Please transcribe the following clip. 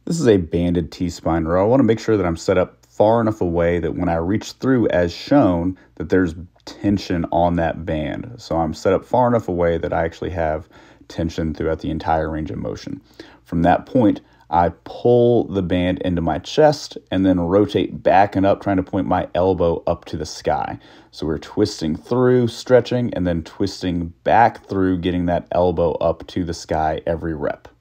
This is a banded T-spine row. I want to make sure that I'm set up far enough away that when I reach through as shown, that there's tension on that band. So I'm set up far enough away that I actually have tension throughout the entire range of motion. From that point, I pull the band into my chest and then rotate back and up, trying to point my elbow up to the sky. So we're twisting through, stretching, and then twisting back through, getting that elbow up to the sky every rep.